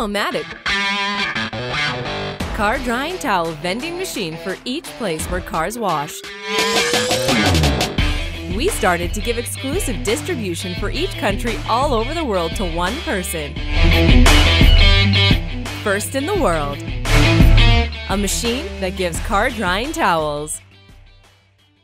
Rulomatik car drying towel vending machine for each place where cars wash. We started to give exclusive distribution for each country all over the world to one person. First in the world. A machine that gives car drying towels.